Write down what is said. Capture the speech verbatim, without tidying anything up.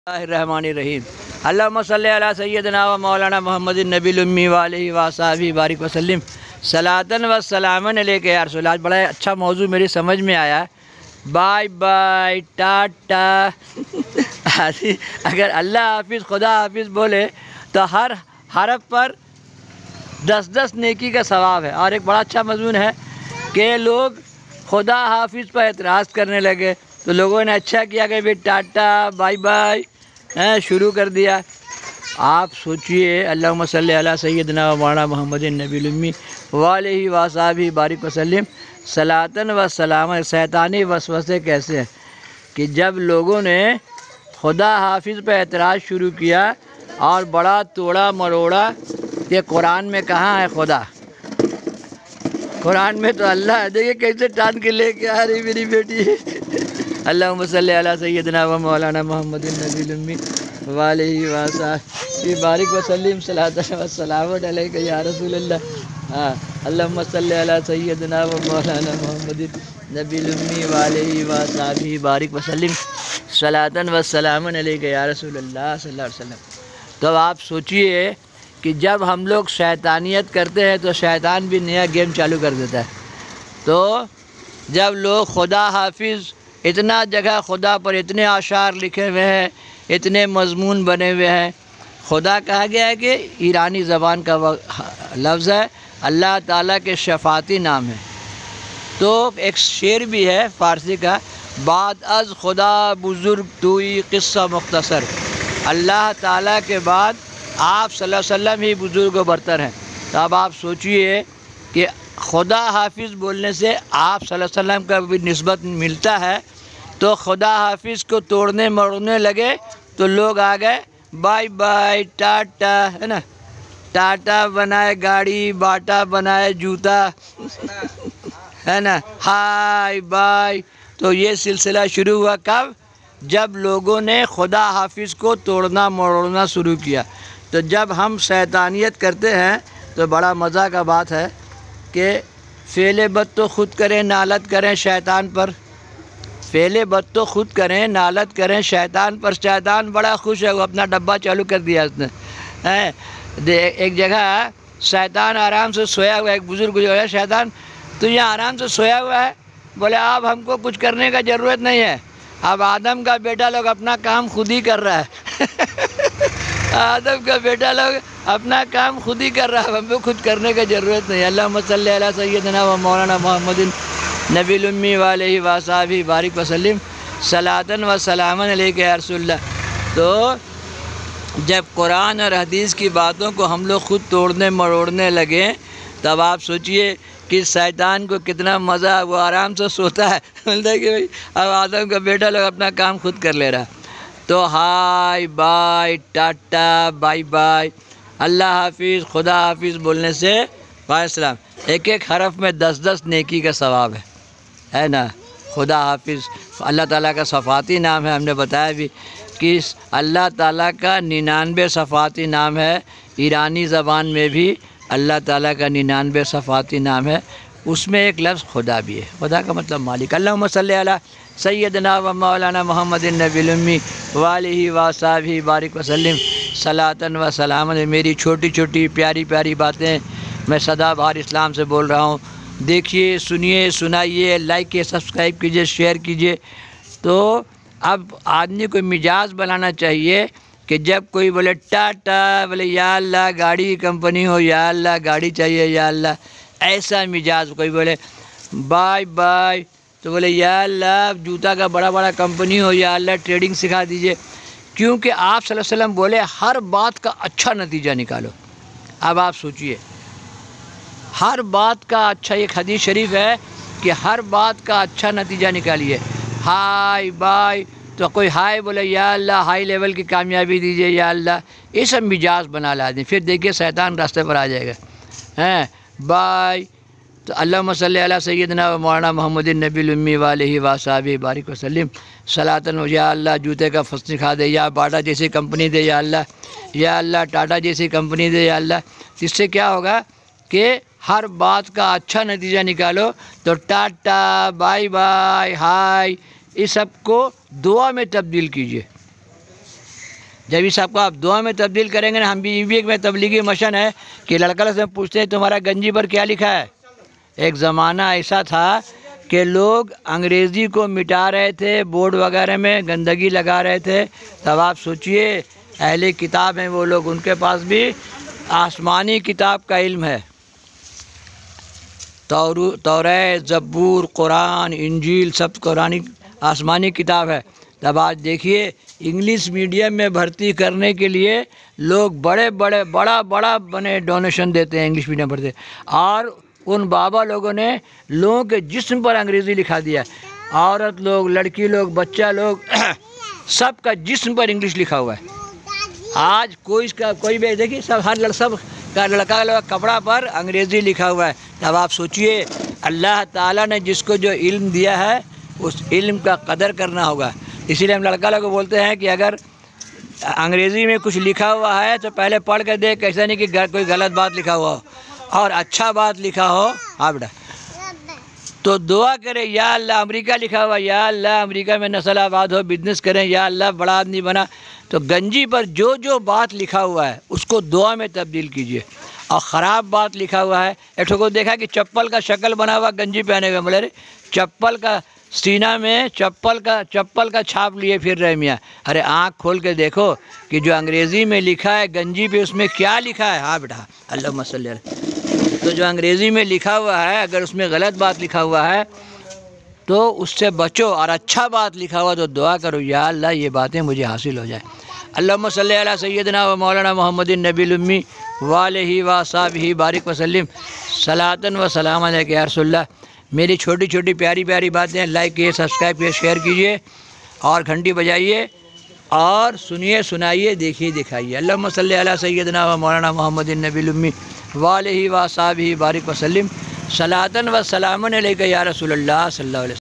الرحمن الرحیم اللہم صلی علی سیدنا و مولانا محمد النبی الامی وآلہ وصحبہ بارک وسلم صلاۃً و سلامًا علیک یا رسول اللہ۔ آج بڑا اچھا موضوع میری سمجھ میں آیا ہے، بائی بائی ٹاٹا۔ اگر اللہ حافظ خدا حافظ بولے تو ہر حرف پر دس دس نیکی کا ثواب ہے۔ اور ایک بڑا اچھا مضمون ہے کہ لوگ خدا حافظ پر اعتراض کرنے لگے تو لوگوں نے اچھا کیا کہ بھی ٹاٹا بائی بائی شروع کر دیا۔ آپ سوچئے اللہم صلی علی سیدنا و مولانا محمد النبی الامی وآلہ وصحبہ بارک وسلم صلاۃً و سلامً۔ شیطانی وسوسے کیسے ہیں کہ جب لوگوں نے خدا حافظ پہ اعتراض شروع کیا اور بڑا توڑا مروڑا کہ قرآن میں کہاں ہے خدا، قرآن میں تو اللہ ہے، دیکھیں کیسے ٹان کے لے کے آ رہی میری بیٹی۔ اللہم صلی علی سیدنا و مولانا محمد النبی الامی وآلہ وصحبہ بارک وسلم صلاۃً و سلامًا علیک یا رسول اللہ۔ ہاں اللہم صلی علی سیدنا و مولانا محمد النبی الامی وآلہ وصحبہ بارک وسلم صلاۃً و سلامًا علیک یا رسول اللہ صلی اللہ علیہ وسلم۔ تو آپ سوچئے کہ جب ہم لوگ شیطانیت کرتے ہیں تو شیطان بھی نیا گیم چالو کر دیتا ہے۔ تو جب لوگ خدا حافظ، اتنا جگہ خدا پر اتنے اشعار لکھے ہوئے ہیں، اتنے مضمون بنے ہوئے ہیں، خدا کہا گیا ہے کہ ایرانی زبان کا لفظ ہے، اللہ تعالیٰ کے شفاعتی نام ہے۔ تو ایک شعر بھی ہے فارسی کا، بعد از خدا بزرگ توئی قصہ مختصر، اللہ تعالیٰ کے بعد آپ صلی اللہ علیہ وسلم ہی بزرگ و برتر ہیں۔ تو اب آپ سوچئے کہ خدا حافظ بولنے سے آپ صلی اللہ علیہ وسلم کا بھی نسبت ملتا ہے، تو خدا حافظ کو توڑنے مروڑنے لگے تو لوگ آ گئے بائی بائی ٹاٹا، ہے نا، ٹاٹا بنائے گاڑی، باٹا بنائے جوتا، ہے نا، ہائی بائی۔ تو یہ سلسلہ شروع ہوا کب؟ جب لوگوں نے خدا حافظ کو توڑنا مروڑنا شروع کیا۔ تو جب ہم شیطانیت کرتے ہیں تو بڑا مزہ کا بات ہے کہ فعل بد تو خود کریں نالت کریں شیطان پر، فعل بد تو خود کریں نالت کریں شیطان پر۔ شیطان بڑا خوش ہے، وہ اپنا ڈبہ چالو کر دیا اس نے۔ ایک جگہ شیطان آرام سے سویا ہوا ہے، ایک بزرگ جو ہے، شیطان تو یہاں آرام سے سویا ہوا ہے، بولے اب ہم کو کچھ کرنے کا ضرورت نہیں ہے، اب آدم کا بیٹا لوگ اپنا کام خود ہی کر رہا ہے۔ آدم کا بیٹا لوگ اپنا کام خود ہی کر رہا ہے، ہم کو کچھ کرنے کا ضرورت نہیں ہے۔ اللہم صلی علی سیدنا و مولانا محمد نبی الامی وآلہ وصحبہ بارک وسلم صلاۃً و سلامًا علیک یا رسول اللہ۔ تو جب قرآن اور حدیث کی باتوں کو ہم لوگ خود توڑنے مروڑنے لگے تب آپ سوچئے کہ شیطان کو کتنا مزہ، وہ آرام سے سوتا ہے، بولتا ہے کہ بھائی اب آدم کا بیٹا لوگ اپنا کام خود کر لے رہا۔ تو hi bye tata bye bye اللہ حافظ خدا حافظ بولنے سے وعلیکم السلام ایک ایک حرف میں دس دس نیکی کا ثواب ہے، ہے نا۔ خدا حافظ اللہ تعالیٰ کا صفاتی نام ہے، ہم نے بتایا بھی کہ اللہ تعالیٰ کا ننانوے صفاتی نام ہے، ایرانی زبان میں بھی اللہ تعالیٰ کا ننانوے صفاتی نام ہے، اس میں ایک لفظ خدا بھی ہے، خدا کا مطلب مالک۔ اللہم صلی علی سیدنا و مولانا محمد النبی الامی وآلہ وصحبہ بارک وسلم صلاۃً و سلامًا۔ میری چھوٹی چھوٹی پیاری پیاری باتیں میں سدا بہار اسلام سے بول رہا ہوں، دیکھیے سنیے سنائیے، لائک کیے سبسکرائب کیجئے شیئر کیجئے۔ تو اب آدمی کو مزاج بنانا چاہیے کہ جب کوئی بولے ٹاٹا، بولے یا اللہ گاڑی کی کمپنی ہو، یا اللہ گاڑی چاہیے، یا اللہ ایسا مزاج۔ کوئی بولے بائی بائی تو بولے یا اللہ جوتا کا بڑا بڑا کمپنی ہو، یا اللہ ٹریڈنگ سکھا دیجئے، کیونکہ آپ صلی اللہ علیہ وسلم بولے ہر بات کا اچھا نتیجہ نکالو۔ اب آپ سوچئے ہر بات کا اچھا، ایک حدیث شریف ہے کہ ہر بات کا اچھا نتیجہ نکالیے۔ ہائی بائی تو کوئی ہائی بولے یا اللہ ہائی لیول کی کامیابی دیجئے، یا اللہ، یہ سب مزاج بنا لا دیں، پھر دیکھیے شیطان راستے پر آ جائے گا۔ ہیں بائی تو اللہم صلی علی سیدنا و مولانا محمد النبی الامی وآلہ وصحبہ بارک وسلم صلاۃً و یا اللہ جوتے کا فصل سکھا دے، یا باٹا جیسی کمپنی دے، یا اللہ، یا اللہ ٹاٹا جیسی کمپنی دے، یا اللہ۔ اس سے کیا ہوگا کہ ہر بات کا اچھا نتیجہ نکالو۔ تو ٹاٹا بائی بائی ہائی اس سب کو دعا میں تبدیل کیجئے۔ جب اس آپ کو آپ دعا میں تبدیل کریں گے نا، ہم بھی یہ بھی ایک میں تبلیغی مشن ہے کہ لڑکا سے پوچھتے ہیں تمہارا گنجی پر کیا لکھا ہے۔ ایک زمانہ ایسا تھا کہ لوگ انگریزی کو مٹا رہے تھے، بورڈ وغیرہ میں گندگی لگا رہے تھے، تب آپ سوچئے اہل کتاب ہیں وہ لوگ، ان کے پاس بھی آسمانی کتاب کا علم ہے، توریت، زبور، قرآن، انجیل، سب قرآن آسمانی کتاب ہے۔ تب آج دیکھیے انگلش میڈیم میں بھرتی کرنے کے لیے لوگ بڑے بڑے بڑا بڑا بنے ڈونیشن دیتے ہیں انگلش میڈیم پڑھتے، اور ان بابا لوگوں نے لوگوں کے جسم پر انگریزی لکھا دیا، عورت لوگ، لڑکی لوگ، بچہ لوگ سب کا جسم پر انگلش لکھا ہوا ہے۔ آج کوئی اس کا کوئی بھی دیکھیے سب ہر لڑ سب کا لڑکا لوگ کپڑا پر انگریزی لکھا ہوا ہے۔ اب آپ سوچئے اللہ تعالیٰ نے جس کو جو علم دیا ہے اس علم کا قدر کرنا ہوگا۔ اسی لیے ہم لڑکا لوگ بولتے ہیں کہ اگر انگریزی میں کچھ لکھا ہوا ہے تو پہلے پڑھ کے دیکھ، ایسا نہیں کہ کوئی غلط بات لکھا ہوا ہو اور اچھا بات لکھا ہو ہاں بیٹا تو دعا کرے، یا اللہ امریکہ لکھا ہوا، یا اللہ امریکہ میں نسل آباد ہو، بزنس کریں، یا اللہ بڑا آدمی بنا۔ تو گنجی پر جو جو بات لکھا ہوا ہے اس کو دعا میں تبدیل کیجئے، اور خراب بات لکھا ہوا ہے، ایٹھو کو دیکھا کہ چپل کا شکل بنا ہوا گنجی پہنے ہوئے، بولے چپل کا سینہ میں چپل کا چپل کا چھاپ لیے پھر رہے میاں۔ ارے آنکھ کھول کے دیکھو کہ جو انگریزی میں لکھا ہے گنجی پہ اس میں کیا لکھا ہے۔ ہاں بیٹا اللہم صلی علیہ۔ تو جو انگریزی میں لکھا ہوا ہے اگر اس میں غلط بات لکھا ہوا ہے تو اس سے بچو، اور اچھا بات لکھا ہوا تو دعا کرو یا اللہ یہ باتیں مجھے حاصل ہو جائیں۔ اللہم صلی علی سیدنا و مولانا محمد النبی الامی وآلہ وصحبہ بارک وسلم صلاۃ و سلام علیک یا رسول اللہ۔ میری چھوٹی چھوٹی پیاری پیاری باتیں لائک کیے، سبسکرائب کیے، شیئر کیجئے اور گھنٹی بجائیے اور سنیے، سنائیے، دیکھیے، دکھائیے۔ اللہم صلی علی سیدنا و مولانا محمد النبی الامی وآلہ وصحبہ بارک وسلم صلاۃ و سلام علیک یا رسول اللہ صلی اللہ علیہ وسلم۔